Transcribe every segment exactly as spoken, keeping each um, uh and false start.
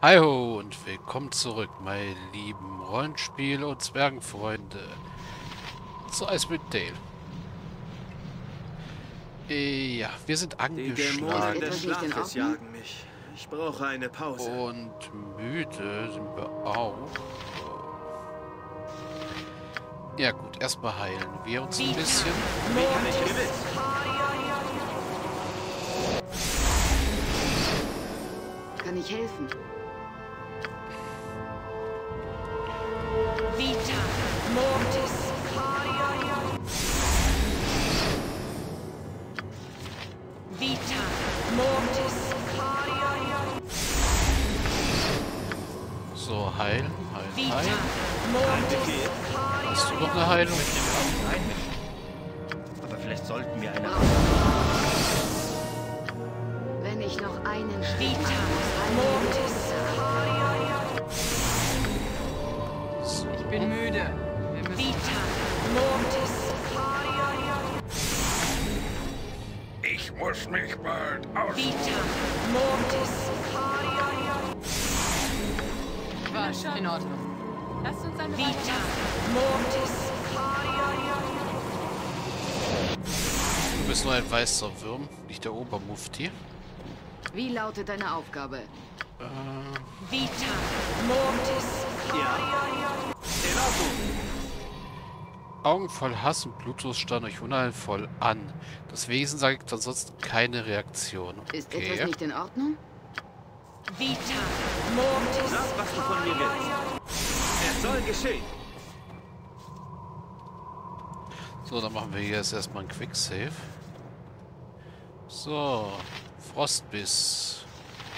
Hi ho und willkommen zurück, meine lieben Rollenspiel- und Zwergenfreunde zu Icewind Dale. Äh, Ja, wir sind Die Dämonen des angeschlagen Schlafes jagen mich. Ich brauche eine Pause. und müde sind wir auch. Ja gut, erstmal heilen wir uns ein bisschen. Wie kann ich gewiss? Kann ich helfen? Vita Mortis. Vita Mortis. So, heilen, heilen, Vita heilen. Ein Mortis. Befehl. Hast du noch eine Heilung? Einmischen. Aber vielleicht sollten wir eine... Wenn ich noch einen Schritt Vita machen muss, Mortis. So. Ich bin müde. Vita Mortis. Ich muss mich bald aus... Vita Mortis. War schon in Ordnung. Lass uns eine Vita Mortis. Du bist nur ein weißer Wurm, nicht der Obermufti. Wie lautet deine Aufgabe? Äh, Vita Mortis. Ja. In Ordnung. Augen voll Hass und Blutdurst starren euch unheilvoll an. Das Wesen sagt ansonsten keine Reaktion. Ist Okay. etwas nicht in Ordnung? Vita Mortis. Sag, was du von mir willst. Es soll geschehen. So, dann machen wir hier jetzt erstmal ein Quicksave. So, Frostbiss.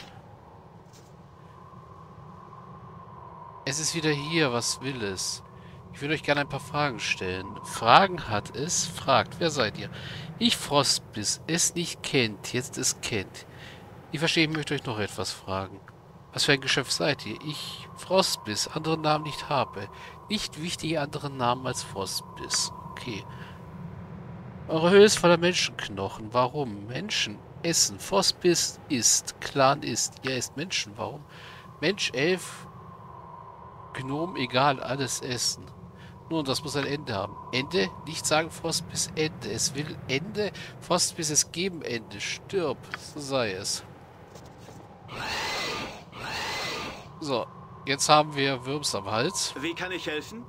Es ist wieder hier, was will es? Ich würde euch gerne ein paar Fragen stellen. Fragen hat es, fragt, wer seid ihr? Ich Frostbiss, es nicht kennt, jetzt es kennt. Ich verstehe, ich möchte euch noch etwas fragen. Was für ein Geschöpf seid ihr? Ich Frostbiss, andere Namen nicht habe. Nicht wichtige andere Namen als Frostbiss. Okay. Eure Höhle ist voller Menschenknochen. Warum? Menschen essen. Frostbiss isst. Clan isst. Ihr esst Menschen. Warum? Mensch, Elf, Gnom, egal, alles essen. Nun, das muss ein Ende haben. Ende? Nicht sagen Frostbiss Ende. Es will Ende. Frostbiss es geben Ende. Stirb. So sei es. So, jetzt haben wir Würms am Hals. Wie kann ich helfen?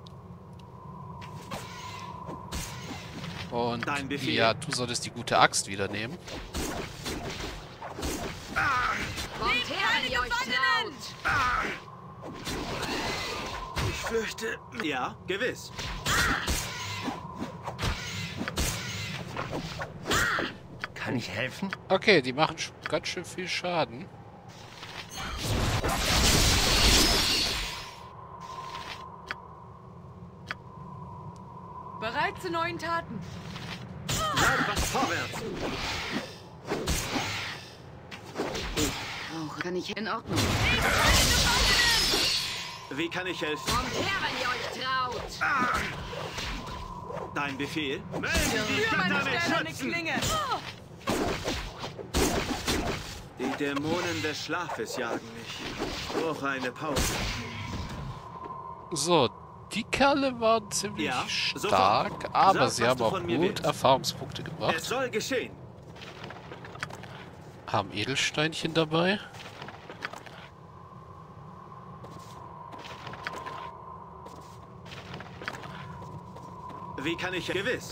Und Dein Befehl. ja, du solltest die gute Axt wieder nehmen. Kommt her, wenn ihr euch traut! Ich fürchte... Ja, gewiss. Kann ich helfen? Okay, die machen sch- ganz schön viel Schaden. Bereit zu neuen Taten. Bleib was vorwärts. Auch kann ich in Ordnung. Wie kann ich helfen? Kommt her, wenn ihr euch traut! Dein Befehl? Für meine sterne Klinge. Die Dämonen des Schlafes jagen mich. Ich brauche eine Pause. So, die Kerle waren ziemlich Ja, stark, sofort. aber Sag, sie was haben du auch von mir gut willst. Erfahrungspunkte Es gebracht. soll geschehen. Haben Edelsteinchen dabei. Wie kann ich... Gewiss.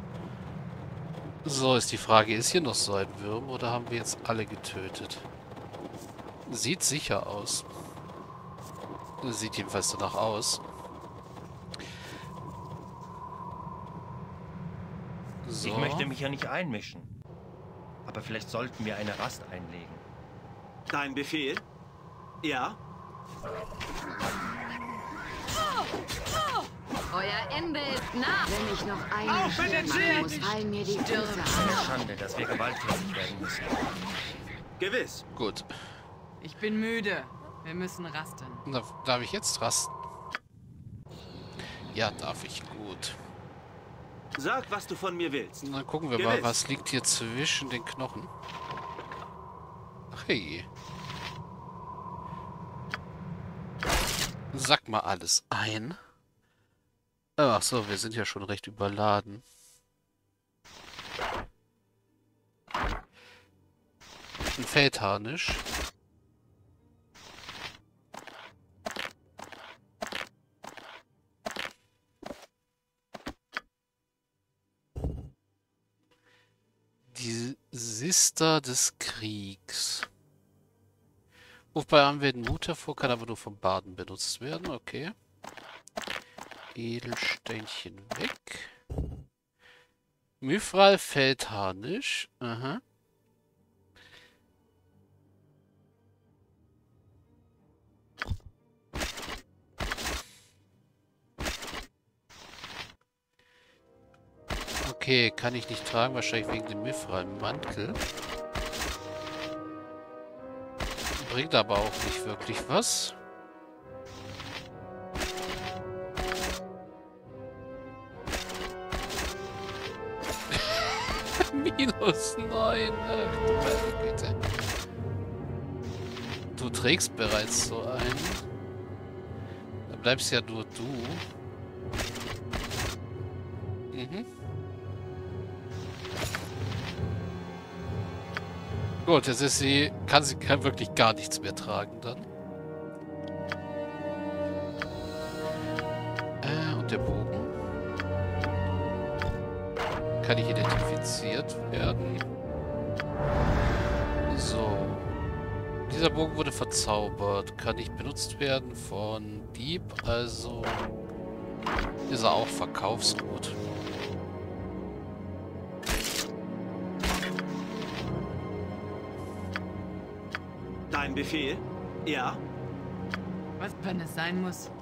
So ist die Frage, ist hier noch so ein Wurm oder haben wir jetzt alle getötet? Sieht sicher aus. Sieht jedenfalls danach aus. So. Ich möchte mich ja nicht einmischen. Aber vielleicht sollten wir eine Rast einlegen. Dein Befehl? Ja. Euer Ende ist nah! Wenn ich noch einen Auf in den Schritt machen Sieg! muss, fallen mir die Füße Eine ab. Schande, dass wir gewalttätig werden müssen. Gewiss. Gut. Ich bin müde. Wir müssen rasten. Na, darf ich jetzt rasten? Ja, darf ich. Gut. Sag, was du von mir willst. Und dann gucken wir Gewiss. mal, was liegt hier zwischen den Knochen. Ach hey. Sag mal alles ein. Ach so, wir sind ja schon recht überladen. Ein Feldharnisch. Die Sister des Kriegs. Wobei anwenden Mut hervor, kann aber nur vom Baden benutzt werden. Okay. Edelsteinchen weg. Mythral Feldharnisch. Aha. Okay, kann ich nicht tragen, wahrscheinlich wegen dem Mithralen Mantel. Bringt aber auch nicht wirklich was. Minus neun. Ach du meine Güte. Du trägst bereits so einen. Da bleibst ja nur du. Mhm. Gut, jetzt ist sie, kann sie kann wirklich gar nichts mehr tragen dann. Äh, und der Bogen. Kann nicht identifiziert werden. So. Dieser Bogen wurde verzaubert. Kann nicht benutzt werden von Dieb, also ist er auch Verkaufsgut. Dein Befehl? Ja. Was, wenn es sein muss?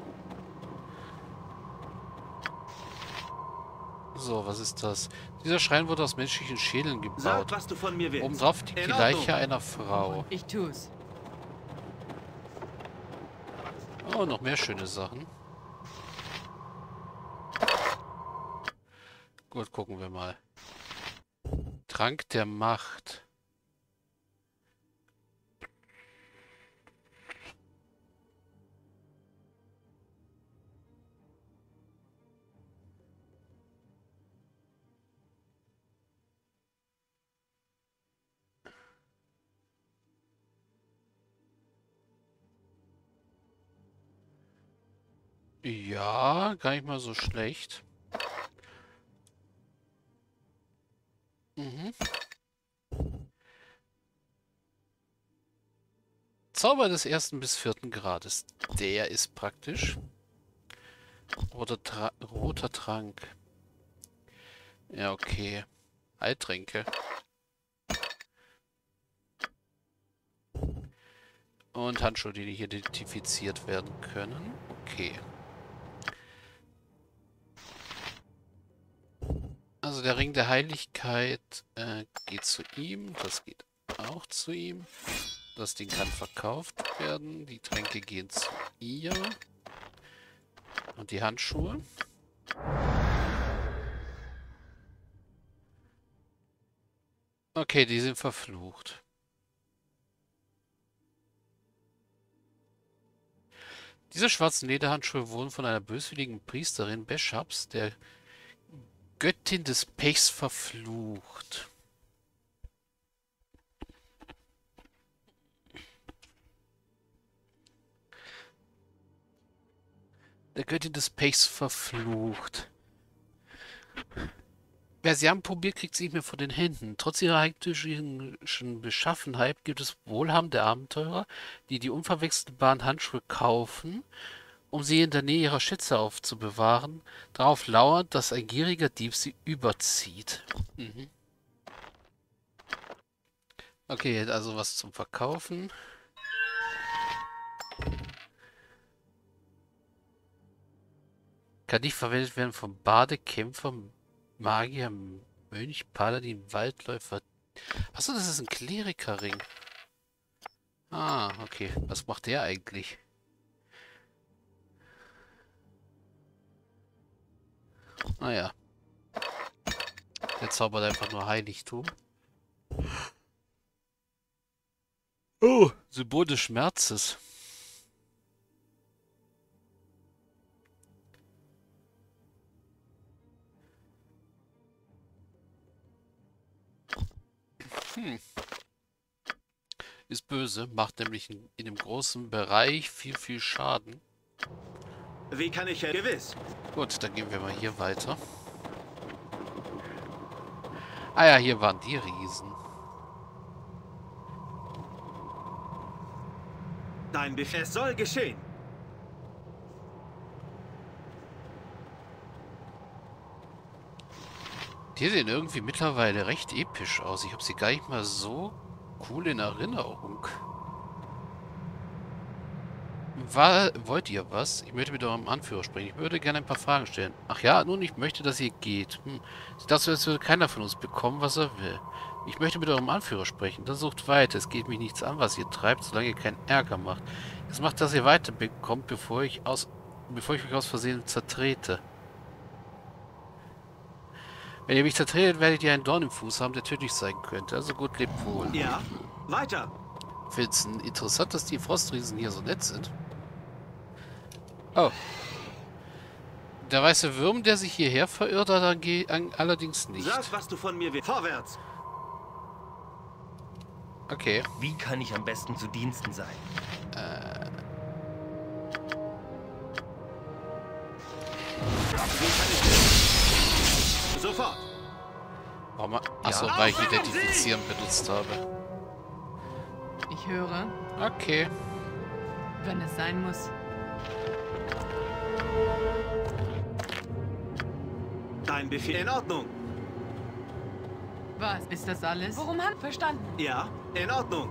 So, was ist das? Dieser Schrein wurde aus menschlichen Schädeln Sag, gebaut. was du von mir willst. Obendrauf liegt die In Leiche Ordnung. einer Frau. Ich tu's. Oh, noch mehr schöne Sachen. Gut, gucken wir mal. Trank der Macht. Ja, gar nicht mal so schlecht. Mhm. Zauber des ersten bis vierten Grades. Der ist praktisch. Roter, Tra roter Trank. Ja, okay. Heiltränke. Und Handschuhe, die hier identifiziert werden können. Okay. Also der Ring der Heiligkeit äh, geht zu ihm. Das geht auch zu ihm. Das Ding kann verkauft werden. Die Tränke gehen zu ihr. Und die Handschuhe. Okay, die sind verflucht. Diese schwarzen Lederhandschuhe wurden von einer böswilligen Priesterin Beschaps, der Göttin des Pechs, verflucht. Der Göttin des Pechs verflucht. Wer sie anprobiert, kriegt sie nicht mehr von den Händen. Trotz ihrer heimtückischen Beschaffenheit gibt es wohlhabende Abenteurer, die die unverwechselbaren Handschuhe kaufen, um sie in der Nähe ihrer Schätze aufzubewahren, darauf lauernd, dass ein gieriger Dieb sie überzieht. Mhm. Okay, also was zum Verkaufen. Kann nicht verwendet werden von Bade, Kämpfer, Magier, Mönch, Paladin, Waldläufer. Achso, das ist ein Klerikerring. Ah, okay. Was macht der eigentlich? Naja. Der zaubert einfach nur Heiligtum. Oh, Symbol des Schmerzes. Hm. Ist böse, macht nämlich in, in einem großen Bereich viel, viel Schaden. Wie kann ich... Gewiss. Gut, dann gehen wir mal hier weiter. Ah ja, hier waren die Riesen. Dein Befehl. Es soll geschehen. Die sehen irgendwie mittlerweile recht episch aus. Ich habe sie gar nicht mal so cool in Erinnerung. War, wollt ihr was? Ich möchte mit eurem Anführer sprechen. Ich würde gerne ein paar Fragen stellen. Ach ja, nun, ich möchte, dass ihr geht. Hm. Sieht aus, als würde keiner von uns bekommen, was er will. Ich möchte mit eurem Anführer sprechen. Dann sucht weiter. Es geht mich nichts an, was ihr treibt, solange ihr keinen Ärger macht. Es macht, dass ihr weiterbekommt, bevor ich aus, bevor ich mich aus Versehen zertrete. Wenn ihr mich zertretet, werdet ihr einen Dorn im Fuß haben, der tödlich sein könnte. Also gut, lebt wohl. Ja, weiter. Filzen, interessant, dass die Frostriesen hier so nett sind. Oh. Der weiße Wurm, der sich hierher verirrt hat, an, allerdings nicht. Sag, was du von mir willst. Vorwärts. Okay. Wie kann ich am besten zu Diensten sein? Äh. Wie kann ich... Sofort. Warum? Achso, Ja. weil ich Identifizieren benutzt habe. Ich höre, Okay. wenn es sein muss. Dein Befehl. In Ordnung. Was? Ist das alles? Worum hat verstanden? Ja, in Ordnung.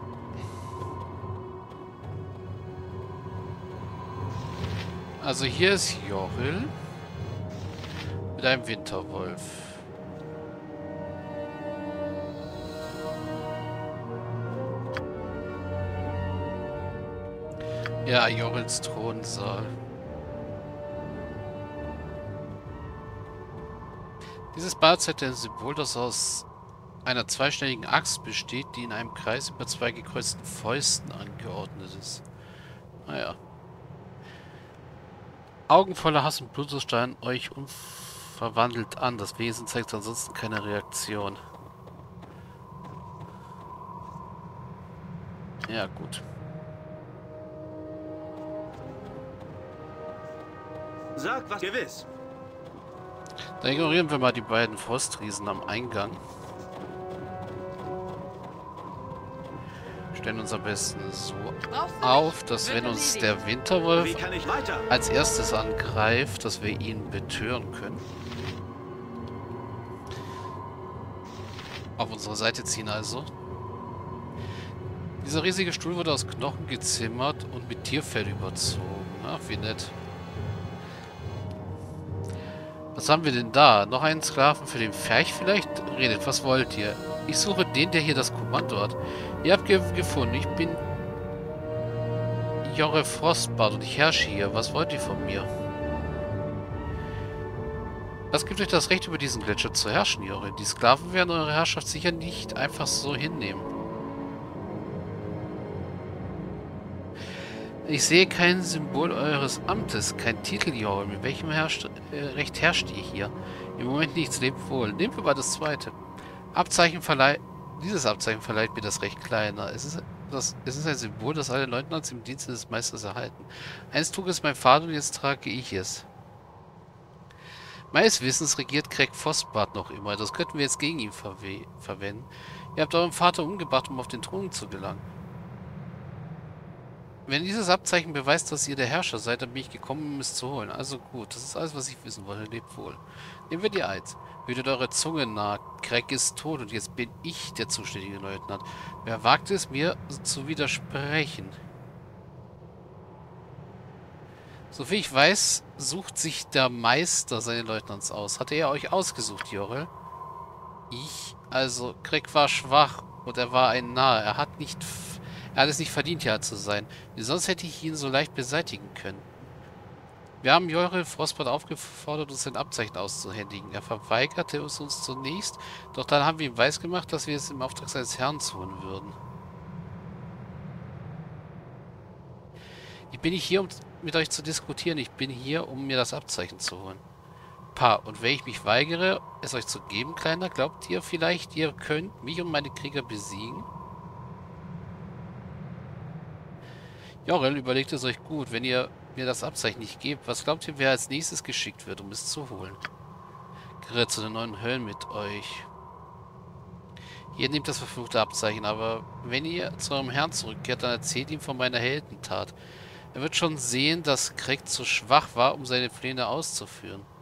Also hier ist Joril mit einem Winterwolf. Ja, Jorils Thronsaal. Dieses Bad hat ein Symbol, das aus einer zweischneidigen Axt besteht, die in einem Kreis über zwei gekreuzten Fäusten angeordnet ist. Naja. Augen voller Hass und Blut starren euch unverwandelt an. Das Wesen zeigt ansonsten keine Reaktion. Ja, gut. Sag, was... Gewiss. Dann ignorieren wir mal die beiden Frostriesen am Eingang. Stellen uns am besten so auf, dass wenn uns der Wie Winterwolf kann ich weiter? als erstes angreift, dass wir ihn betören können. Auf unsere Seite ziehen also. Dieser riesige Stuhl wurde aus Knochen gezimmert und mit Tierfell überzogen. Ach, wie nett. Was haben wir denn da? Noch einen Sklaven für den Ferch vielleicht? Redet, was wollt ihr? Ich suche den, der hier das Kommando hat. Ihr habt ge gefunden, ich bin Jorel Frostbart und ich herrsche hier. Was wollt ihr von mir? Was gibt euch das Recht, über diesen Gletscher zu herrschen, Jorel? Die Sklaven werden eure Herrschaft sicher nicht einfach so hinnehmen. Ich sehe kein Symbol eures Amtes, kein Titel, Jorel. Mit welchem herrscht, äh, Recht herrscht ihr hier? Im Moment nichts, lebt wohl. Nehmen wir mal das zweite. Abzeichen verleiht... Dieses Abzeichen verleiht mir das Recht kleiner. Es ist, das, es ist ein Symbol, das alle Leutnants im Dienste des Meisters erhalten. Einst trug es mein Vater und jetzt trage ich es. Meines Wissens regiert Craig Frostbart noch immer. Das könnten wir jetzt gegen ihn verwe verwenden. Ihr habt euren Vater umgebracht, um auf den Thron zu gelangen. Wenn dieses Abzeichen beweist, dass ihr der Herrscher seid, dann bin ich gekommen, um es zu holen. Also gut, das ist alles, was ich wissen wollte. Lebt wohl. Nehmen wir die eins. Hütet eure Zunge nah. Craig ist tot und jetzt bin ich der zuständige Leutnant. Wer wagt es, mir zu widersprechen? Soviel ich weiß, sucht sich der Meister seine Leutnants aus. Hatte er euch ausgesucht, Jorel? Ich? Also, Craig war schwach und er war ein Narr. Er hat nicht... Er hat es nicht verdient, ja zu sein. Sonst hätte ich ihn so leicht beseitigen können. Wir haben Jorel Frostbart aufgefordert, uns ein Abzeichen auszuhändigen. Er verweigerte es uns zunächst, doch dann haben wir ihm weisgemacht, dass wir es im Auftrag seines Herrn tun würden. Ich bin nicht hier, um mit euch zu diskutieren. Ich bin hier, um mir das Abzeichen zu holen. Pah, und wenn ich mich weigere, es euch zu geben, Kleiner, glaubt ihr vielleicht, ihr könnt mich und meine Krieger besiegen? Jorel, überlegt es euch gut, wenn ihr mir das Abzeichen nicht gebt, was glaubt ihr, wer als nächstes geschickt wird, um es zu holen? Gerät zu den neuen Höllen mit euch. Ihr nehmt das verfluchte Abzeichen, aber wenn ihr zu eurem Herrn zurückkehrt, dann erzählt ihm von meiner Heldentat. Er wird schon sehen, dass Craig zu schwach war, um seine Pläne auszuführen.